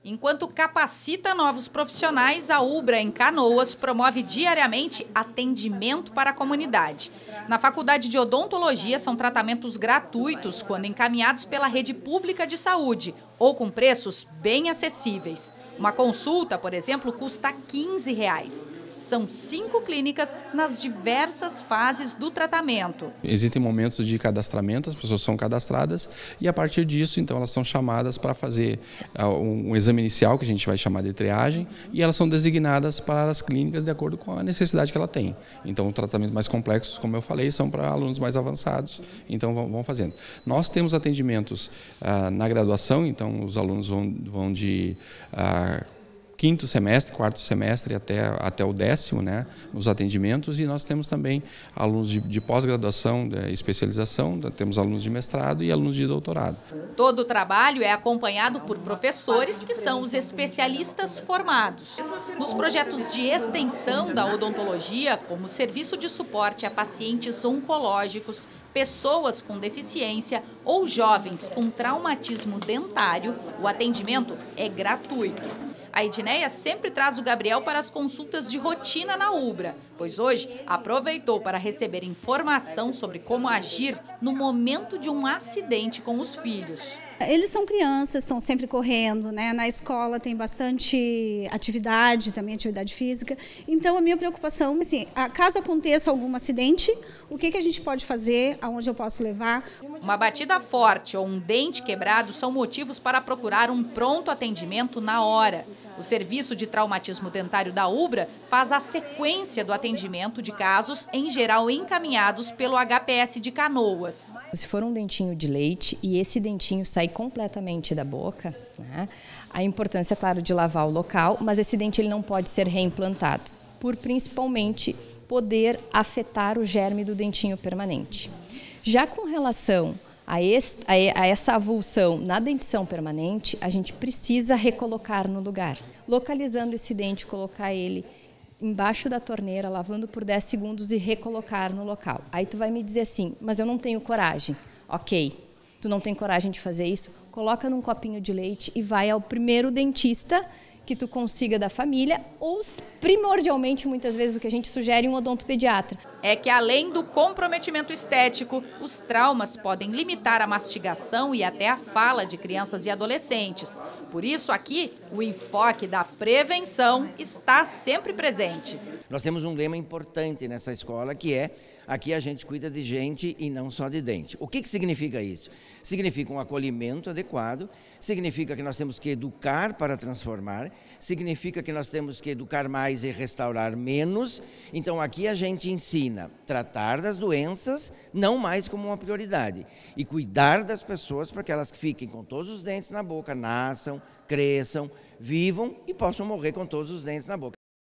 Enquanto capacita novos profissionais, a Ubra, em Canoas, promove diariamente atendimento para a comunidade. Na Faculdade de Odontologia, são tratamentos gratuitos quando encaminhados pela rede pública de saúde ou com preços bem acessíveis. Uma consulta, por exemplo, custa R$ 15. São 5 clínicas nas diversas fases do tratamento. Existem momentos de cadastramento, as pessoas são cadastradas e a partir disso, então, elas são chamadas para fazer um exame inicial, que a gente vai chamar de triagem, e elas são designadas para as clínicas de acordo com a necessidade que ela tem. Então, o tratamento mais complexo, como eu falei, são para alunos mais avançados, então vão fazendo. Nós temos atendimentos na graduação, então os alunos vão de quinto semestre, quarto semestre até o 10º, né, nos atendimentos, e nós temos também alunos de pós-graduação, de especialização, temos alunos de mestrado e alunos de doutorado. Todo o trabalho é acompanhado por professores que são os especialistas formados. Nos projetos de extensão da odontologia, como serviço de suporte a pacientes oncológicos, pessoas com deficiência ou jovens com traumatismo dentário, o atendimento é gratuito. A Edneia sempre traz o Gabriel para as consultas de rotina na Ubra, pois hoje aproveitou para receber informação sobre como agir no momento de um acidente com os filhos. Eles são crianças, estão sempre correndo, né? Na escola tem bastante atividade, também atividade física. Então, a minha preocupação, assim, caso aconteça algum acidente, o que a gente pode fazer, aonde eu posso levar? Uma batida forte ou um dente quebrado são motivos para procurar um pronto atendimento na hora. O Serviço de Traumatismo Dentário da Ubra faz a sequência do atendimento de casos, em geral encaminhados pelo HPS de Canoas. Se for um dentinho de leite e esse dentinho sair completamente da boca, né, a importância, claro, de lavar o local, mas esse dente ele não pode ser reimplantado, por principalmente poder afetar o germe do dentinho permanente. Já com relação a essa avulsão na dentição permanente, a gente precisa recolocar no lugar. Localizando esse dente, colocar ele embaixo da torneira, lavando por 10 segundos e recolocar no local. Aí tu vai me dizer assim, mas eu não tenho coragem. Ok, tu não tem coragem de fazer isso? Coloca num copinho de leite e vai ao primeiro dentista que tu consiga da família, ou primordialmente, muitas vezes, o que a gente sugere um odontopediatra. É que além do comprometimento estético, os traumas podem limitar a mastigação e até a fala de crianças e adolescentes. Por isso, aqui, o enfoque da prevenção está sempre presente. Nós temos um lema importante nessa escola, que é: aqui a gente cuida de gente e não só de dente. O que significa isso? Significa um acolhimento adequado, significa que nós temos que educar para transformar, significa que nós temos que educar mais e restaurar menos. Então aqui a gente ensina a tratar das doenças, não mais como uma prioridade, e cuidar das pessoas para que elas fiquem com todos os dentes na boca, nasçam, cresçam, vivam e possam morrer com todos os dentes na boca.